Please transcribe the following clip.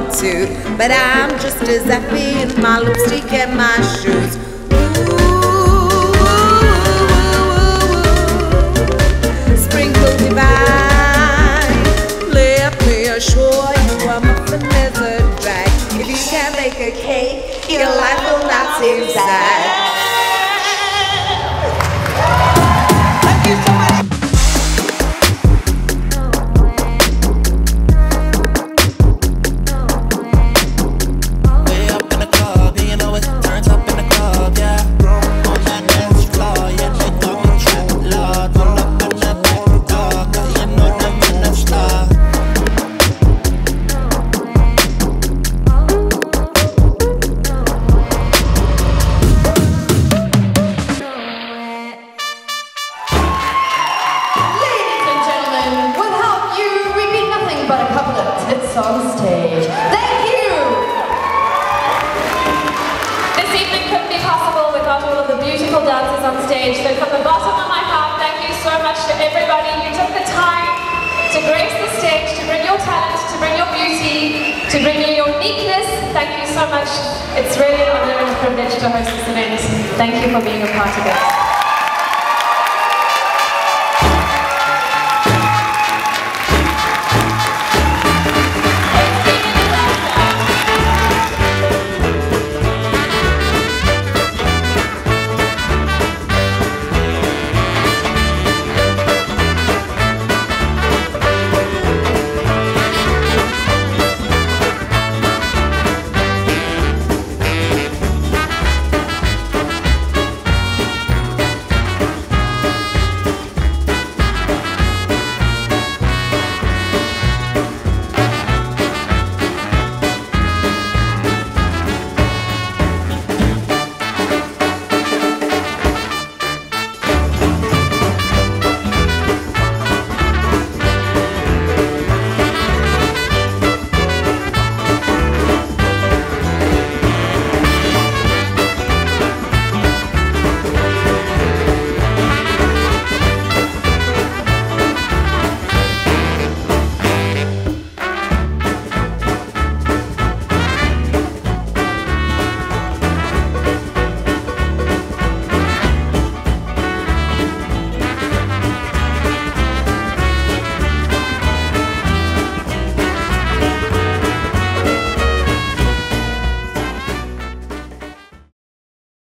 want to, but I'm just as happy in my lipstick and my shoes. Sprinkle divine, let me assure you a muffin is a drag. If you can't make a cake, your life will not seem sad. Thank you so much. On stage. Thank you! This evening couldn't be possible without all of the beautiful dancers on stage, so from the bottom of my heart, thank you so much to everybody who took the time to grace the stage, to bring your talent, to bring your beauty, to bring your uniqueness. Thank you so much. It's really an honor and a privilege to host this event. Thank you for being a part of it.